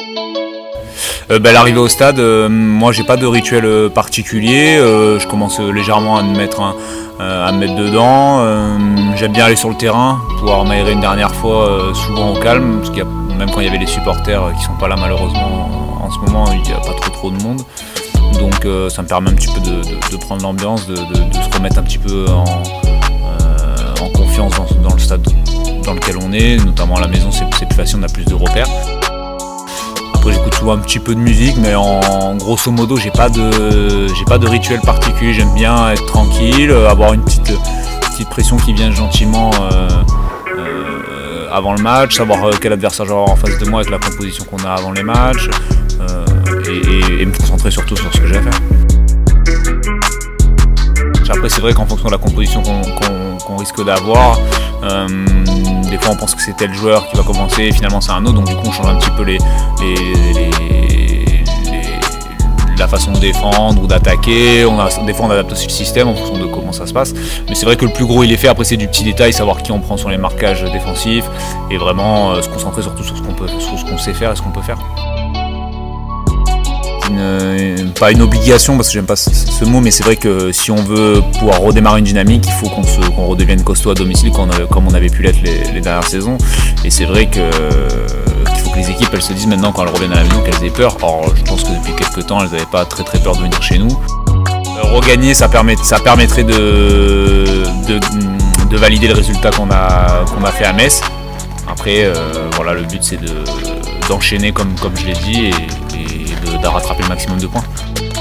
L'arrivée au stade, moi j'ai pas de rituel particulier, je commence légèrement à me mettre dedans, j'aime bien aller sur le terrain, pouvoir m'aérer une dernière fois, souvent au calme, parce qu'il y a, même quand il y avait les supporters qui sont pas là malheureusement en ce moment, il n'y a pas trop de monde, donc ça me permet un petit peu de prendre l'ambiance, de se remettre un petit peu en confiance dans le stade dans lequel on est, notamment à la maison c'est plus facile, on a plus de repères. Après j'écoute souvent un petit peu de musique, mais en grosso modo j'ai pas de rituel particulier, j'aime bien être tranquille, avoir une petite pression qui vient gentiment avant le match, savoir quel adversaire je vais avoir en face de moi avec la composition qu'on a avant les matchs, et me concentrer surtout sur ce que j'ai à faire. Après c'est vrai qu'en fonction de la composition qu'on risque d'avoir, des fois on pense que c'est tel joueur qui va commencer et finalement c'est un autre, donc du coup on change un petit peu la façon de défendre ou d'attaquer, des fois on adapte aussi le système en fonction de comment ça se passe, mais c'est vrai que le plus gros il est fait, après c'est du petit détail, savoir qui on prend sur les marquages défensifs et vraiment se concentrer surtout sur ce qu'on sait faire et ce qu'on peut faire. Pas une obligation parce que j'aime pas ce mot, mais c'est vrai que si on veut pouvoir redémarrer une dynamique, il faut qu'on redevienne costaud à domicile comme on avait pu l'être les dernières saisons, et c'est vrai qu'il faut que les équipes elles se disent maintenant quand elles reviennent à la maison qu'elles aient peur. Or je pense que depuis quelques temps elles n'avaient pas très peur de venir chez nous. Regagner ça permettrait de valider le résultat qu'on a fait à Metz. Après voilà, le but c'est d'enchaîner comme je l'ai dit et de rattraper le maximum de points.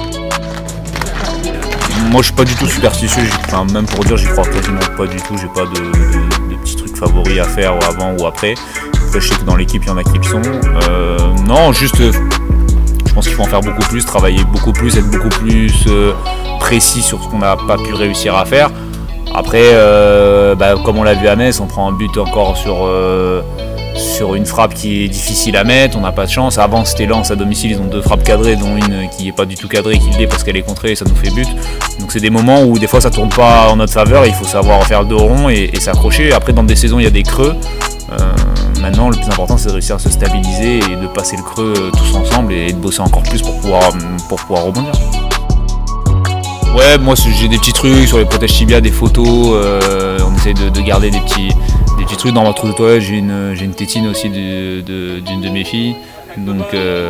Moi je suis pas du tout superstitieux, même pour dire j'y crois quasiment pas du tout, j'ai pas de petits trucs favoris à faire avant ou après. Après, je sais que dans l'équipe il y en a qui le sont. Non, juste je pense qu'il faut en faire beaucoup plus, travailler beaucoup plus, être beaucoup plus précis sur ce qu'on n'a pas pu réussir à faire. Après comme on l'a vu à Metz, on prend un but encore sur une frappe qui est difficile à mettre, on n'a pas de chance. Avant c'était Lens à domicile, ils ont 2 frappes cadrées dont une qui n'est pas du tout cadrée, qui l'est parce qu'elle est contrée et ça nous fait but. Donc c'est des moments où des fois ça tourne pas en notre faveur, il faut savoir faire le dos rond et s'accrocher. Après dans des saisons il y a des creux, maintenant le plus important c'est de réussir à se stabiliser et de passer le creux tous ensemble et de bosser encore plus pour pouvoir rebondir. Ouais, moi j'ai des petits trucs sur les protèges tibia, des photos, on essaie de garder des petits trucs. Dans ma trousse de toilette j'ai une tétine aussi d'une de mes filles, donc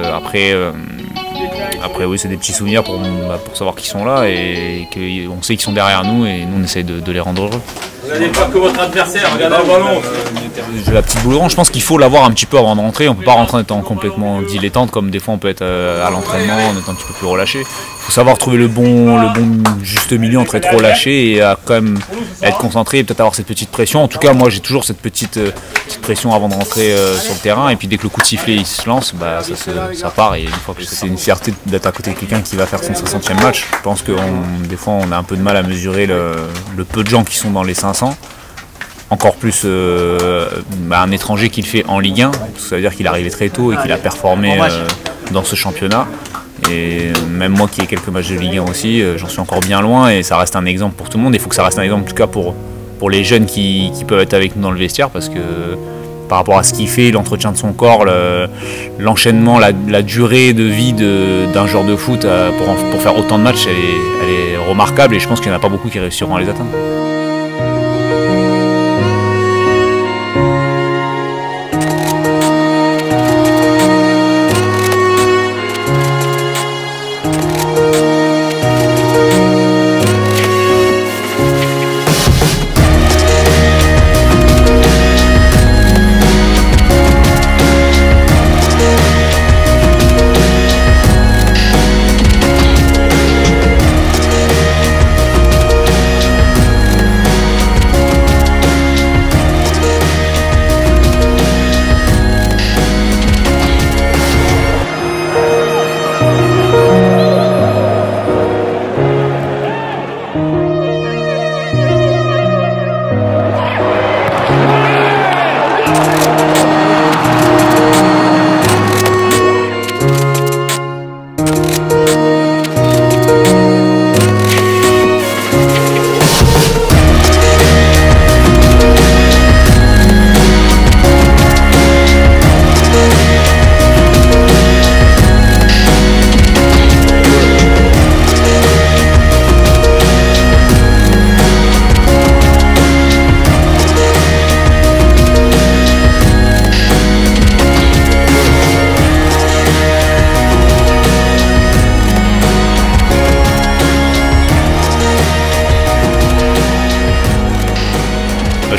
après oui c'est des petits souvenirs pour savoir qu'ils sont là et qu'on sait qu'ils sont derrière nous et nous on essaie de les rendre heureux. Vous n'allez pas que votre adversaire, regardez le ballon. La petite boule orange, je pense qu'il faut l'avoir un petit peu avant de rentrer, on ne peut pas rentrer en étant complètement dilettante comme des fois on peut être à l'entraînement en étant un petit peu plus relâché. Il faut savoir trouver le bon juste milieu entre être relâché et à quand même être concentré et peut-être avoir cette petite pression. En tout cas moi j'ai toujours cette petite pression avant de rentrer sur le terrain, et puis dès que le coup de sifflet il se lance, ça part, et une fois que c'est une fierté d'être à côté de quelqu'un qui va faire son 500e match. Je pense que des fois on a un peu de mal à mesurer le peu de gens qui sont dans les 500. Encore plus un étranger qui le fait en Ligue 1, ça veut dire qu'il est arrivé très tôt et qu'il a performé dans ce championnat. Et même moi qui ai quelques matchs de Ligue 1 aussi, j'en suis encore bien loin et ça reste un exemple pour tout le monde. Il faut que ça reste un exemple en tout cas pour les jeunes qui peuvent être avec nous dans le vestiaire, parce que par rapport à ce qu'il fait, l'entretien de son corps, l'enchaînement, la durée de vie d'un joueur de foot pour faire autant de matchs, elle est remarquable, et je pense qu'il n'y en a pas beaucoup qui réussiront à les atteindre.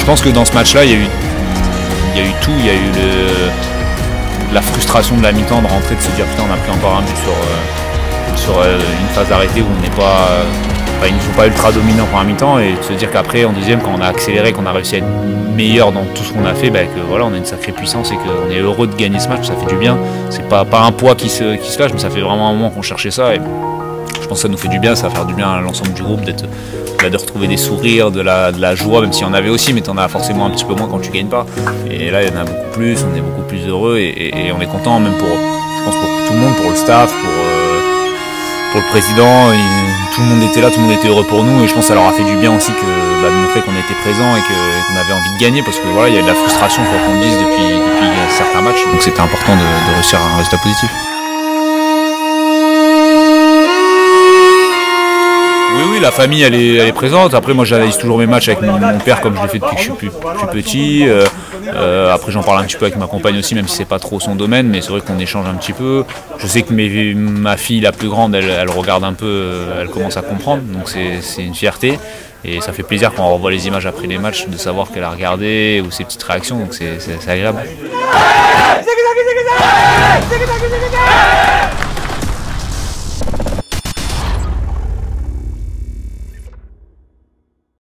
pense que dans ce match-là, il y a eu tout. Il y a eu la frustration de la mi-temps, de rentrer, de se dire putain, on a pris encore un but sur une phase d'arrêté où on n'est pas, ils ne sont pas ultra dominants pour un mi-temps, et de se dire qu'après en deuxième, quand on a accéléré, qu'on a réussi à être meilleur dans tout ce qu'on a fait, que voilà, on a une sacrée puissance et qu'on est heureux de gagner ce match, ça fait du bien. C'est pas un poids qui se lâche, mais ça fait vraiment un moment qu'on cherchait ça, et je pense que ça nous fait du bien, ça va faire du bien à l'ensemble du groupe de retrouver des sourires, de la joie, même s'il y en avait aussi, mais tu en as forcément un petit peu moins quand tu gagnes pas. Et là, il y en a beaucoup plus, on est beaucoup plus heureux et on est content, même je pense pour tout le monde, pour le staff, pour le président, tout le monde était là, tout le monde était heureux pour nous, et je pense que ça leur a fait du bien aussi de montrer qu'on était présent et qu'on avait envie de gagner, parce que voilà, il y a de la frustration, quoi qu'on le dise, depuis certains matchs, donc c'était important de réussir un résultat positif. Oui, la famille elle est présente. Après moi j'analyse toujours mes matchs avec mon père comme je l'ai fait depuis que je suis plus petit. Après j'en parle un petit peu avec ma compagne aussi, même si c'est pas trop son domaine, mais c'est vrai qu'on échange un petit peu. Je sais que ma fille la plus grande elle regarde un peu, elle commence à comprendre, donc c'est une fierté. Et ça fait plaisir quand on revoit les images après les matchs de savoir qu'elle a regardé ou ses petites réactions, donc c'est agréable.